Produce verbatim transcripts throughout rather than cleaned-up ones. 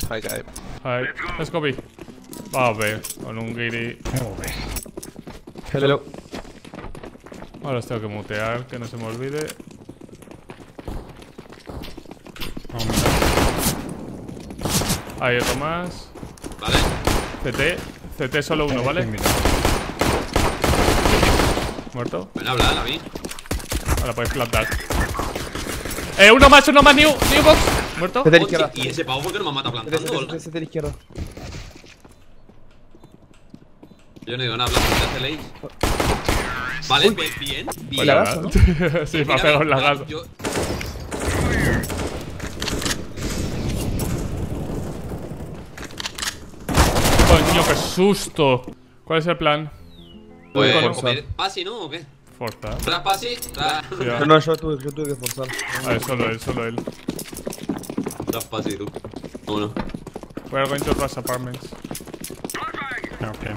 Hi, guy. Hi. Let's go B. Va a B. Con un Giri. Hello. Ahora los tengo que mutear, que no se me olvide. Hay otro más. Vale. C T. C T solo uno, ¿vale? Muerto. Buena habla, la vi. Ahora puedes plantar. Eh, uno más, uno más, new, new box. Muerto. C T a la izquierda. ¿Y ese pavo por qué no me mata C T, plantando? C T, C T a la izquierda. Yo no digo nada, Blas, ¿qué hacéis? Vale, bien, bien. bien. La gaso, ¿no? Sí, me ha pegado en la gasa. Yo... Coño, qué susto. ¿Cuál es el plan? Pues, Con- comer pasi, ¿no? ¿O qué? Forza. Tras pasi, tras... Cuidado. No, no, yo tuve, yo tuve que forzar. A ver, solo él, solo él. Tras pasi, tú. Uno. We are going to Rush Apartments. Okay.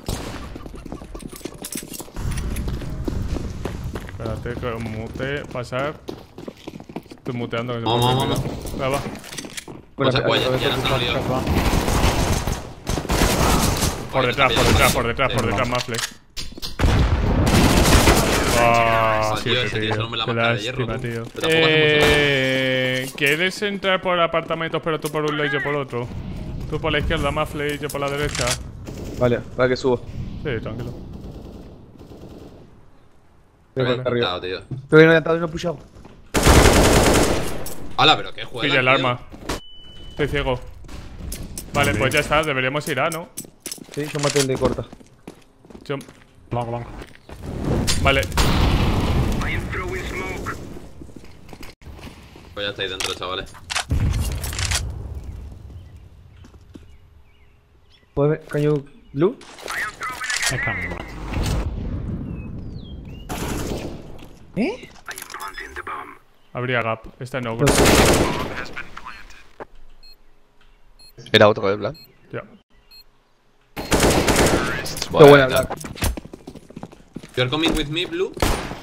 Espérate, que mute, pasar. Estoy muteando. Que se Vamos, me vamos, olvida. Venga, va. O sea, a- pues, a- ya, ya nos han liado. Por detrás, por detrás, por detrás, por detrás, Mafle. Ah, Tío, siete, ese tío tío. solo me la Qué marca de hierro, lástima, tú. tío. Pero tampoco hacemos Eh, ¿Quieres entrar por apartamentos, pero tú por un lado y yo por otro? Tú por la izquierda, Mafle, y yo por la derecha. Vale, para que subo. Sí, tranquilo. Voy Bien para arriba. pintado, tío. Pero que no he atado y no he pushado. Hala, pero qué juega. Pilla el tío. arma. Estoy ciego. Vale, pues ya está, deberíamos ir a, ¿no? Sí, yo maté el de corta. Yo- Long, long. Vale. Pues ya estáis dentro, chavales. ¿Puedes ver? Can you blue? I can't. ¿Eh? Habría gap. Esta no, No bro. sé. Era otro, eh, Black. Ya. Qué buena, Black. You're coming with me, Blue.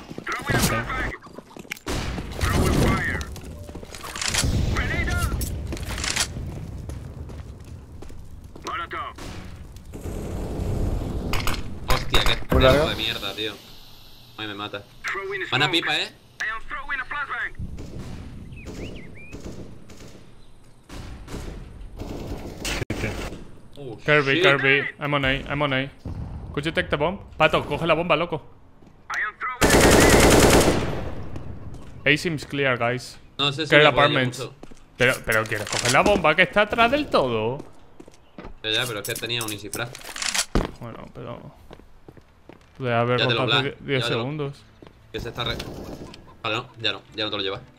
Hostia, qué ¿Por la pedazo veo? de mierda, tío. Ay, me mata. Van a pipa, eh. Oh, Kirby, shit. Kirby. I'm on A, I'm on A. Could you take the bomb? Pato, coge la bomba, loco. A seems clear, guys. No sé si Care me apoyo apartments. mucho. Pero, pero quieres coger la bomba que está atrás del todo. Ya, ya, pero es que tenía un easy frag. Bueno, pero. Debe haber Ya te lo rotado bla- diez ya te lo- segundos. Que se está re... Vale, no, ya no, ya no te lo llevas.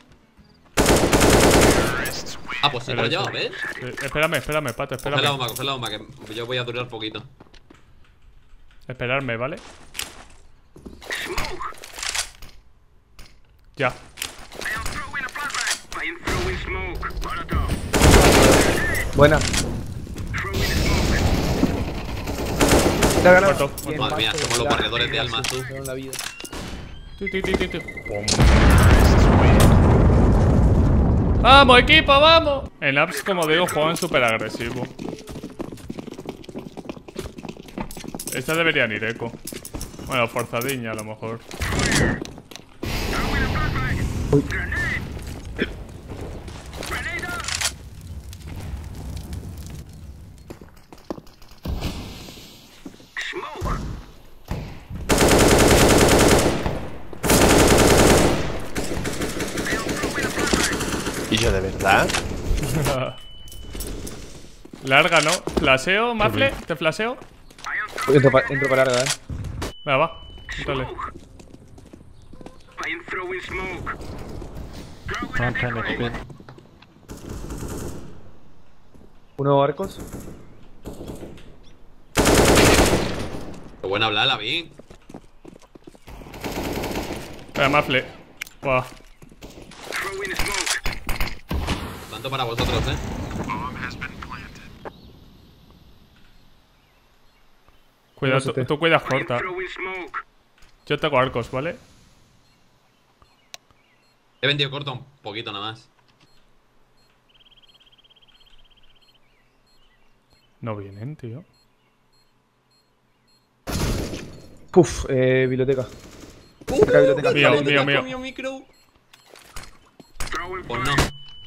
Ah, pues sí te lo Era llevas, eso. ¿ves? Eh, espérame, espérame, Pato, Coge la espérame. bomba, coge la bomba, que yo voy a durar poquito. Esperarme, ¿vale? Ya. Buena. La ganado. Muerto. Bien, Madre mía, mazo, somos los Black. barredores de almas, tú. Me dieron la vida. Ti, ti, ti, ti, ti. Pum. ¡Vamos, equipo, vamos! En apps, como digo, juegan súper agresivo. Esta deberían ir eco. Bueno, forzadiña a lo mejor. Y yo, de verdad. Larga, ¿no? ¿Flaseo, Mafle? ¿Te flaseo? Entro para, entro para larga, eh. Venga, va. Dale. Around ten H P. Uno arcos. Qué buena hablar, la vi. Venga, Mafle. Buah. Tanto para vosotros, eh. Cuidado, No sé tú, qué. tú cuidas corta. Yo tengo arcos, ¿vale? He vendido corto un poquito nada más. No vienen, tío. Uf, eh, biblioteca. Cerca de biblioteca. Mío, Vale, mío, mío. mío, micro. Pues no.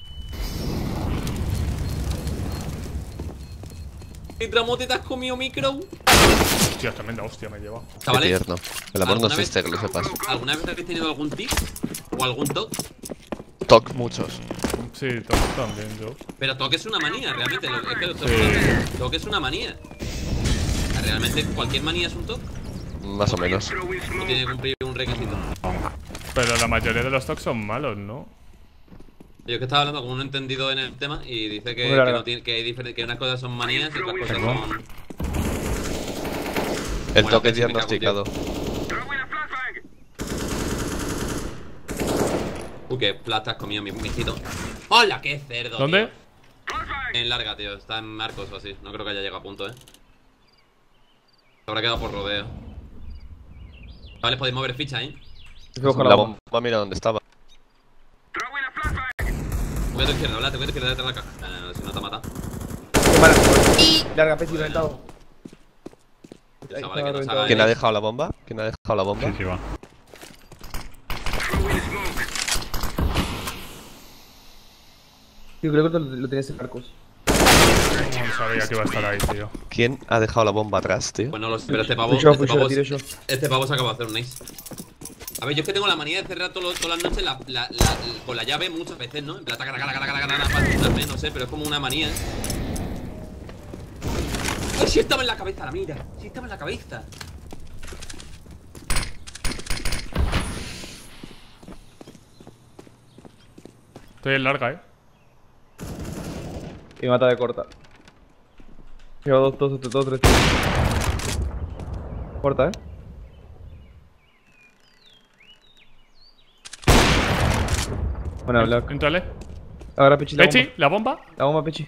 Tramote, te has comido micro. Hostia, tremenda hostia me he llevado. Qué Chavales, tierno. El amor no ¿alguna existe, vez- que lo sepas. ¿alguna vez habéis tenido algún tic? ¿O algún toc? Toc muchos. Sí, to- también yo. Pero toc es una manía, realmente. lo- Es que lo Sí. toc es una manía. ¿Realmente cualquier manía es un toc? Más o menos. ¿O tiene que cumplir un requisito? Pero la mayoría de los tocs son malos, ¿no? Yo que estaba hablando con un entendido en el tema y dice que, Muy que, larga. no tiene, que, hay diferen- que unas cosas son manías y otras cosas Perdón. son. El Bueno, toque pues sí me cago en diagnosticado. Uy, que plata has comido mi mijito. ¡Hola, qué cerdo! ¿Dónde? tío! En larga, tío. Está en Marcos o así. No creo que haya llegado a punto, eh. Se habrá quedado por rodeo. Vale, podéis mover ficha, eh. Voy a coger La la bomba. bomba, mira dónde estaba. Voy a tu izquierda, ¿vale? Te voy a tu izquierda detrás de la caja. No, no, no, si no te ha matado. Mala. Larga, Peti, reventado. Ahí Chavales, estaba que no se reventado. haga- ¿Quién ha dejado la bomba? ¿Quién ha dejado la bomba? Sí, sí, va. Tío, creo que lo, lo tenías en Marcos. No sabía que iba a estar ahí, tío. ¿Quién ha dejado la bomba atrás, tío? Pues no lo sé, pero este pavo. Fui yo, este, fui yo, pavo la tiré yo. este pavo se acaba de hacer un ace. A ver, yo es que tengo la manía de cerrar todo- todas las noches la, la, la- con la llave muchas veces, ¿no? En plan, taca, taca, taca, taca, taca, taca, para asustarme, no sé, pero es como una manía. ¡Ay, sí estaba en la cabeza, la mira! ¡Sí estaba en la cabeza! Estoy en larga, eh. Y me mata de corta. Lleva dos, dos, dos, dos, tres, tres. Corta, eh. Buena, Black. Entrale. Ahora Pechi la Pechi, bomba. la bomba. La bomba, Pechi.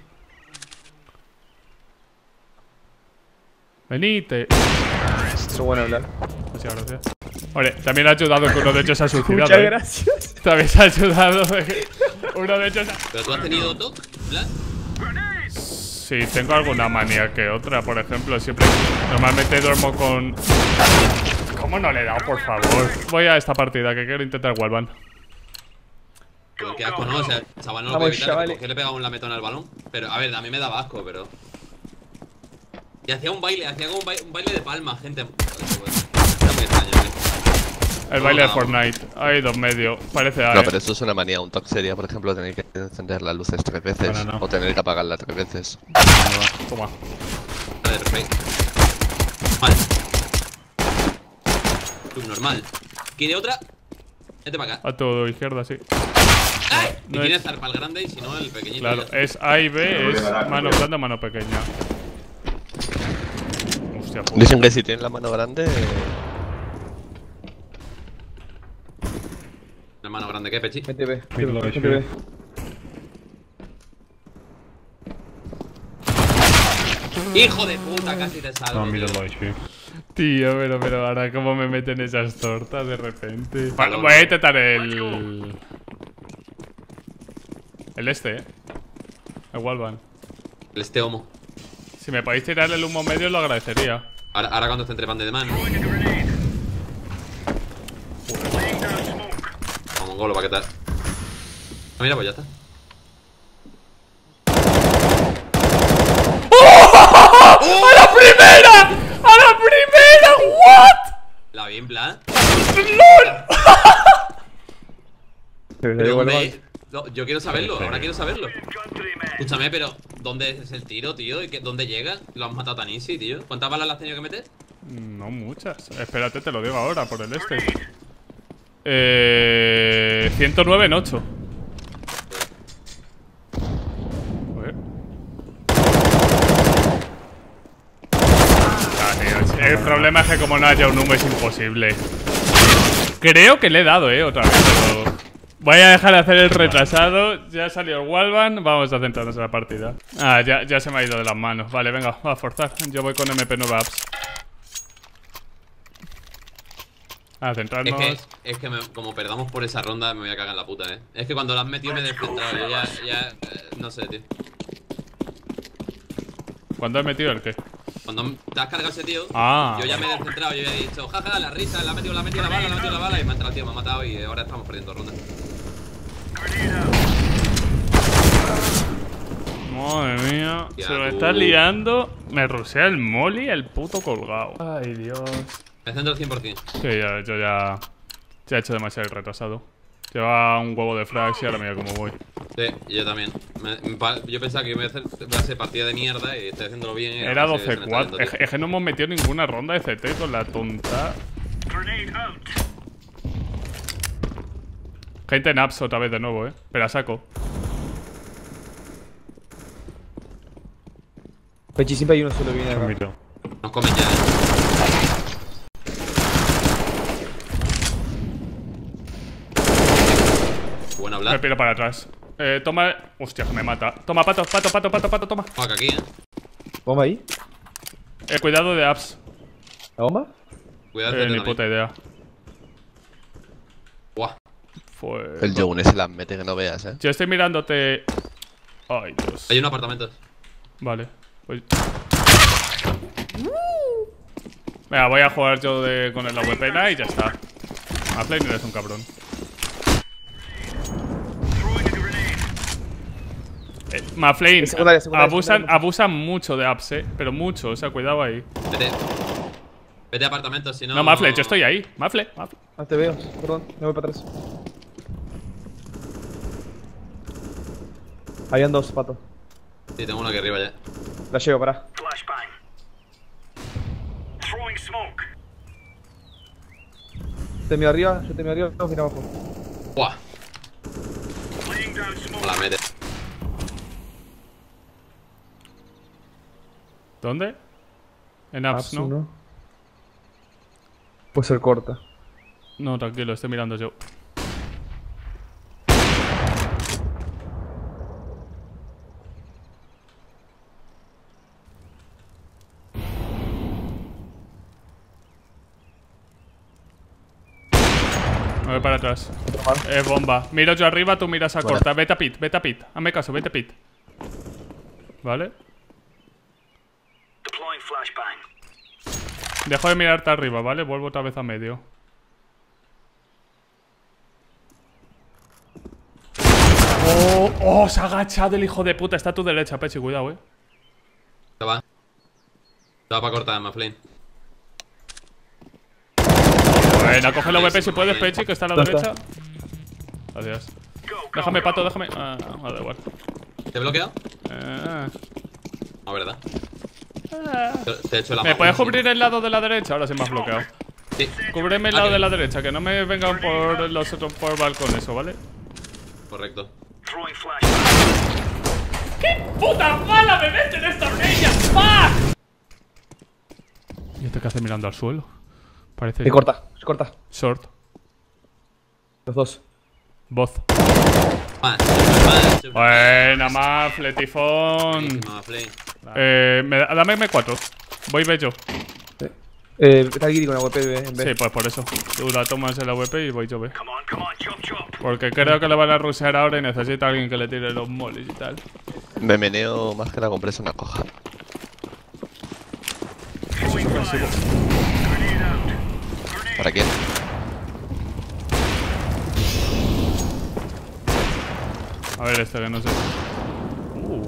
Venite. Pero buena, Black. Gracias, gracias. Vale, también ha ayudado que uno de ellos se ha suicidado. Muchas eh. gracias. También se ha ayudado. eh. Uno de ellos. ha- ¿Pero tú has tenido toc, Vlad? Sí, tengo alguna manía que otra, por ejemplo, siempre. Normalmente duermo con. ¿Cómo no le he dado, por favor? Voy a esta partida que quiero intentar wallbang. Pero qué asco, ¿no? O sea, el chaval no lo Vamos, puede evitar. chavales. ¿Por qué le pegaba un lametón al balón? Pero, a ver, a mí me daba asco, pero. Y hacía un baile, hacía como un baile, un baile de palmas, gente. Era muy extraño, ¿eh? El baile de Fortnite. Hay dos medios. Parece A. No, eh. pero eso es una manía. Un toc sería, por ejemplo, tener que encender las luces tres veces. Bueno, no. O tener que apagarla tres veces. Toma. Vale, perfecto. Vale. Subnormal. ¿Quiere otra? Vete para acá. A tu izquierda, sí. ¡Ay! Y no tiene es- zarpa el grande y si no, el pequeñito. Claro, ya. es A y B, es mano grande, mano pequeña. Hostia, puta. Dicen que si tienen la mano grande. Hermano grande, ¿qué, Pechi? Vete B. Mid low Vete H P. B. ¡Hijo de puta! Casi te salvo. No, middle tío. low H P. Tío, pero, pero ahora cómo me meten esas tortas de repente. Perdón. Bueno, voy a intentar el... El este, eh. El wallbang. El este homo. Si me podéis tirar el humo medio lo agradecería. Ahora, ahora cuando esté entre pan de mano. Vamos, golo, ¿para qué tal? Ah, mira, pues ya está. ¡A la primera! ¡A la primera! ¿What? La vi en plan. Pero Pero, igual hombre, no, yo quiero saberlo, ahora quiero saberlo. Escúchame, pero ¿dónde es el tiro, tío? ¿Y qué- dónde llega? ¿Lo has matado tan easy, tío? ¿Cuántas balas le has tenido que meter? No muchas. Espérate, te lo digo ahora por el este. Eh... ciento nueve en ocho. Joder. Ah, tío, el problema es que como no haya un humo es imposible. Creo que le he dado, eh, otra vez, pero... Voy a dejar de hacer el retrasado. Ya salió el wallbang. Vamos a centrarnos en la partida. Ah, ya, ya se me ha ido de las manos. Vale, venga, va a forzar. Yo voy con M P nueve apps. A Es centrarnos. que, es que me- como perdamos por esa ronda me voy a cagar en la puta, eh. Es que cuando la has metido me he descentrado. Yo ya, ya, eh, no sé, tío. ¿Cuándo he metido el qué? Cuando te has cargado ese tío, Ah. yo ya me he descentrado, yo ya he dicho, jaja, la risa, la ha metido, la ha metido la bala, la ha metido la bala, y me ha entrado el tío, me ha matado y ahora estamos perdiendo ronda. Madre mía. Ya, Se lo tú. está liando. Me rusea el molly, el puto colgado. Ay, Dios. Me centro al cien por cien. Sí, ya, yo ya. Ya he hecho demasiado retrasado. Lleva un huevo de frags y ahora mira cómo voy. Sí, yo también. Me- me pa- yo pensaba que iba a hacer iba a ser partida de mierda y estoy haciéndolo bien. y Era ahora se- se doce me está cuatro. yendo, Es, tío. es que no hemos metido ninguna ronda de C T con la tonta. Gente en apps otra vez de nuevo, eh. Pero a saco. Pechi, siempre hay uno solo que viene From acá. middle. Nos comen ya, eh. Buen hablar. Me piro para atrás. Eh, toma. Hostia, que me mata. Toma, pato, pato, pato, pato, pato, toma. Fuck, aquí, eh. ¿Bomba ahí? Eh, cuidado de apps. ¿La bomba? Cuidado, Eh, ni también. puta idea. Buah. Fue. El Joune se las mete que no veas, eh. Yo estoy mirándote. Ay, Dios. Hay un apartamento. Vale. Pues... Venga, voy a jugar yo de... con el A W P y ya está. Maflane eres un cabrón. Eh, Maflane, Secundaria, secundaria, abusan, secundaria. abusan mucho de apps, eh. Pero mucho, o sea, cuidado ahí. Vete. Vete a apartamentos, si no. No, Maflane, yo estoy ahí. Mafle, Mafle. Ah, te veo. Perdón, me voy para atrás. Habían dos, pato. Sí, tengo uno aquí arriba ya. La llevo, pará. Te miro arriba, yo te miro arriba, vamos a mirar abajo. Buah. La mete. ¿Dónde? En apps, Apps, ¿no? uno. Puede ser corta. No, tranquilo, estoy mirando yo. Me voy para atrás. Es bomba. Miro yo arriba, tú miras a Vale. corta. Vete a pit, vete a pit. Hazme caso, vete a pit. Vale. Dejo de mirarte arriba, ¿vale? Vuelvo otra vez a medio. Oh, oh, se ha agachado el hijo de puta. Está a tu derecha, Pechi, cuidado, eh. Se va. Se va para cortar, Maflane. Bueno, coge la V P si puedes, Pechi, que está a la Ya está. derecha. Adiós. Déjame, pato, déjame. Ah, no, da igual. ¿Te he bloqueado? Ah. No, ¿verdad? Te, te he hecho la ¿Me mano, puedes sí. cubrir el lado de la derecha? Ahora sí me has bloqueado. Sí. Cúbreme el Ah, lado que- de la derecha, que no me vengan por los otros por el balcón, eso, ¿vale? Correcto. ¡Puta mala me meten esta peña! ¡Fuck! ¿Y este qué hace mirando al suelo? Parece Se corta, se corta. short. Los dos. Voz. Más, más, más. Buena, Mafle, tifón. Buenísima, Maflane. Eh, me da- dame M cuatro. Voy bello. Sí. Eh, está el Giri con la W P en Sí, vez. pues por eso. Tú la tomas en la W P y voy yo B. Porque creo que le van a rushear ahora y necesita alguien que le tire los molis y tal. Me meneo más que la compresa una coja. ¿Para quién? A ver este que no sé. Uh.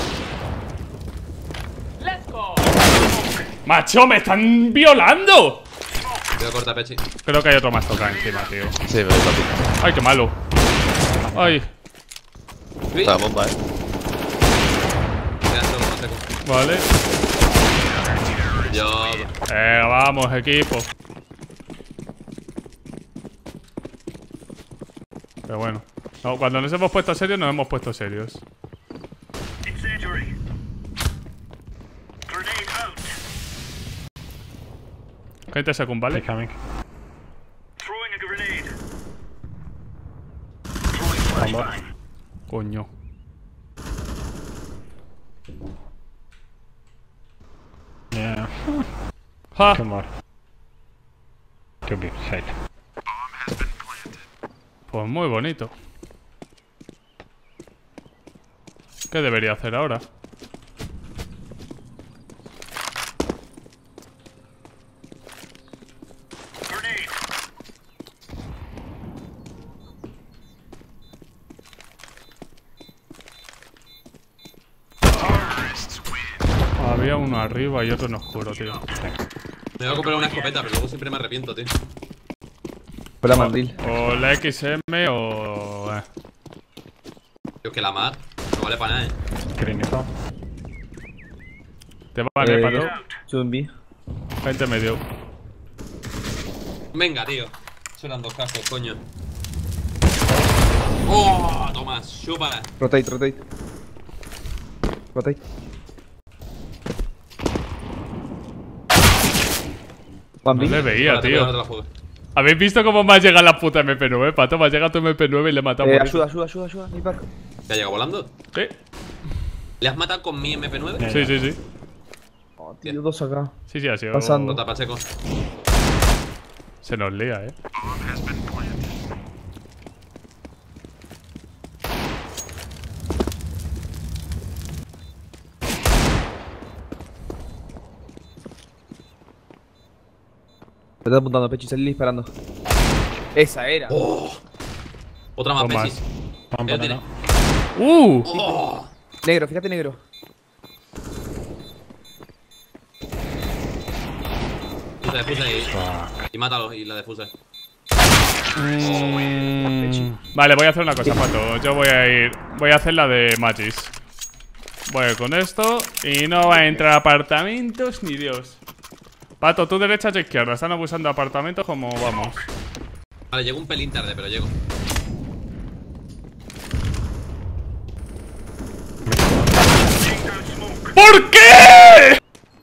¡Macho, me están violando! Voy a cortar, Pechi. Creo que hay otro más toca encima, tío. Sí, me voy para ti. Ay, qué malo. Ay, Uy, La bomba, eh. queda solo, no sé cómo. vale. Yo. Eh, vamos, equipo. Pero bueno. No, cuando nos hemos puesto serios, nos hemos puesto serios. Gente secund, They're ¿vale? coming. Combo. Coño. Yeah. ¡Ja! Two more. To be safe. Pues muy bonito. ¿Qué debería hacer ahora? había uno arriba y otro en oscuro, tío. Me voy a comprar una escopeta, pero luego siempre me arrepiento, tío. Fue la mandil. O la X M o... Eh. Tío, que la M A D no vale para nada, eh. Clínico. Te van, eh, pato. Zombie. Gente medio. Venga, tío. Suenan dos cascos, coño. ¡Oh! Tomás, chupa. Rotate, rotate. Rotate. No One le B. veía, Espérate, no te tío. la juegues. ¿Habéis visto cómo me ha llegado la puta M P nueve, pato? Me ha llegado tu M P nueve y le he matado. Eh, por ayuda, ayuda, ayuda, ayuda. Mi pack. ¿Te ha llegado volando? eso. ¿Le has matado con mi M P nueve? Sí, sí, sí, sí. Oh, tío, dos acá. Sí, sí, ha sido. Pasando. Rota Pacheco. Se nos lía, eh. Me está apuntando pecho y salí disparando. Esa era. Otra más, Tomás. Pesis. Pam, Ya tiene. banana. ¡Uh! ¡Oh! Negro, fíjate negro. Defusa, defusa y, y mátalo y la defusa. Vale, voy a hacer una cosa, pato. Yo voy a ir. Voy a hacer la de Magis. Voy a ir con esto. Y no va a entrar apartamentos ni Dios. Pato, tú derecha, yo izquierda. Están abusando de apartamentos como vamos. Vale, llego un pelín tarde, pero llego. ¿Por qué?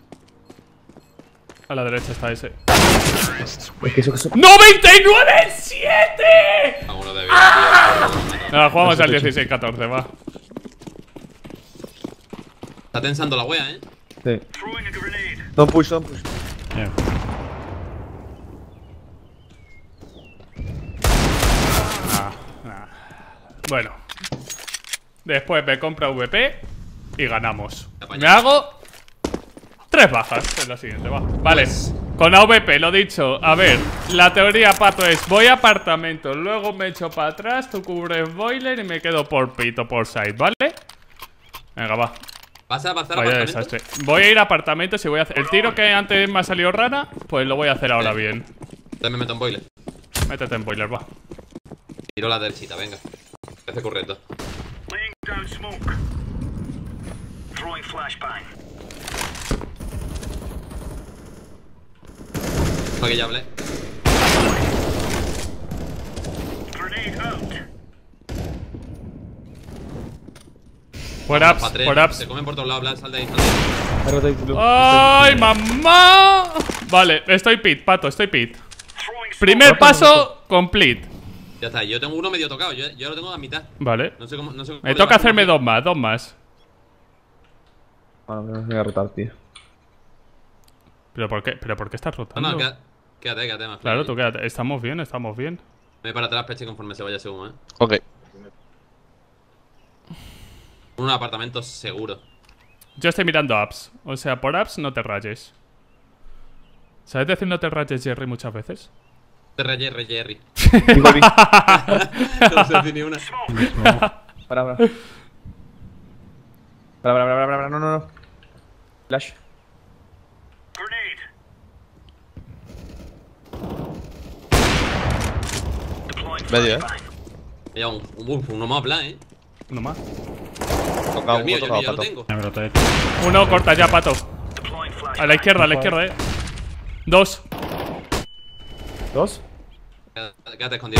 A la derecha está ese. Es que eso que eso. ¡noventa y nueve siete! A uno de vida, tío. Nada, jugamos al dieciséis catorce, va. Está tensando la wea, eh. Sí. Don't push, don't push. Yeah. Bueno. Después me compra V P y ganamos. Apañado. Me hago tres bajas en la siguiente, va. Vale, con A V P, lo dicho. A ver, la teoría, pato, es voy a apartamento, luego me echo para atrás, tú cubres boiler y me quedo por pito por side, ¿vale? Venga, va. ¿Vas a pasar a Vaya apartamento? desastre. Voy a ir a apartamentos y voy a hacer el tiro que antes me ha salido rana, pues lo voy a hacer ahora bien. Entonces me meto en boiler. Métete en boiler, va. Tiro la derechita, venga. Parece correcto. Laying down smoke. Throwing flashbang. Para que ya hablé. Grenade out. Por Pa' ups, tres. por ups. Se comen por todos lados, Blas, sal de ahí, sal de ahí. Rotate, blue. ¡Ay, mamá! Vale, estoy pit, pato, estoy pit. Throwing smoke. Primer paso, complete. Ya está, yo tengo uno medio tocado, yo, yo lo tengo a mitad. Vale. No sé cómo. No sé cómo Me le toca bajo hacerme un- dos más, dos más. Ah, no, me voy a rotar, tío. ¿Pero por qué, ¿Pero por qué estás No, rotando? no, quédate, quédate, quédate más. Claro, tú quédate. Estamos bien, estamos bien. Me voy para atrás, Peche, conforme se vaya según, eh. Ok. Un apartamento seguro. Yo estoy mirando apps. O sea, por apps no te rayes. ¿Sabes decir no te rayes, Jerry, muchas veces? R R Jerry. Y volví. No sé decir ni una. Para, para. Para, para, para, para, para, no, no, no. Flash. Grenade. Deploying Medio, eh. flashbang. Me lleva un, un, un- uno más, Blas, eh. Uno más. Tocado, el mío, uno yo, el mío, tocado, ya lo pato. tengo. I'm rotate. Uno, corta ya, pato. Deploying flashbang. A la izquierda, a la izquierda, eh. Dos. Dos. Quédate, quédate escondido.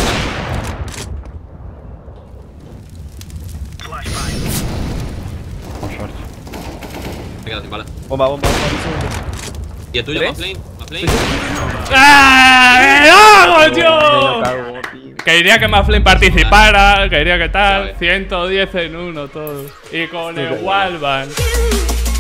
Flashbang. One short. Me quedo sin bala. Bomba, bomba, bomba. diez segundos. ¿Y el tuyo, ¿Tres? Maflame? ¿Maflame? ¡Ah! ¡Me hago Me lo yo! cago, tío. Quería que Maflane participara, quería que Ya tal. ves. ciento diez en uno todos. Y con el Sí, Walvan.